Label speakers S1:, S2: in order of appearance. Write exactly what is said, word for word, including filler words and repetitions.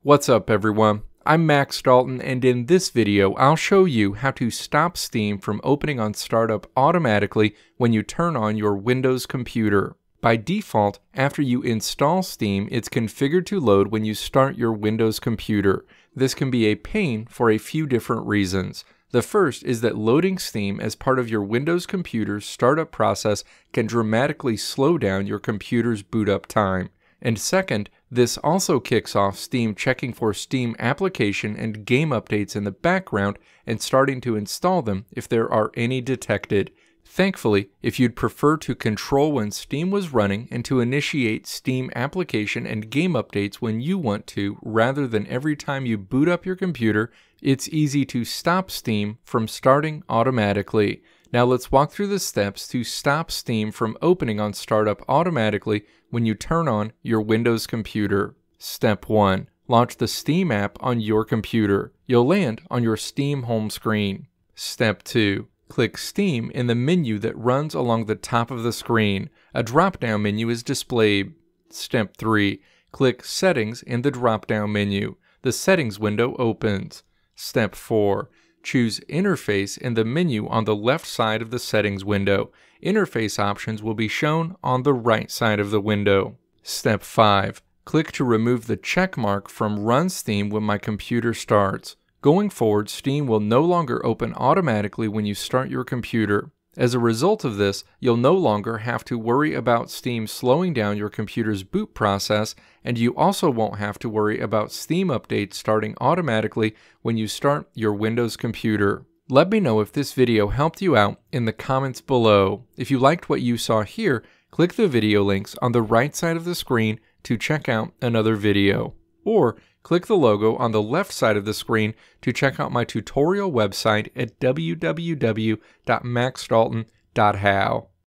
S1: What's up everyone? I'm Max Dalton, and in this video I'll show you how to stop Steam from opening on startup automatically when you turn on your Windows computer. By default, after you install Steam, it's configured to load when you start your Windows computer. This can be a pain for a few different reasons. The first is that loading Steam as part of your Windows computer's startup process can dramatically slow down your computer's boot up time. And second, this also kicks off Steam checking for Steam application and game updates in the background and starting to install them if there are any detected. Thankfully, if you'd prefer to control when Steam was running and to initiate Steam application and game updates when you want to rather than every time you boot up your computer, it's easy to stop Steam from starting automatically. Now let's walk through the steps to stop Steam from opening on startup automatically when you turn on your Windows computer. Step one. Launch the Steam app on your computer. You'll land on your Steam home screen. Step two. Click Steam in the menu that runs along the top of the screen. A drop-down menu is displayed. Step three. Click Settings in the drop-down menu. The Settings window opens. Step four. Choose Interface in the menu on the left side of the Settings window. Interface options will be shown on the right side of the window. Step five. Click to remove the check mark from Run Steam when my computer starts. Going forward, Steam will no longer open automatically when you start your computer. As a result of this, you'll no longer have to worry about Steam slowing down your computer's boot process, and you also won't have to worry about Steam updates starting automatically when you start your Windows computer. Let me know if this video helped you out in the comments below. If you liked what you saw here, click the video links on the right side of the screen to check out another video. Or click the logo on the left side of the screen to check out my tutorial website at w w w dot max dalton dot how.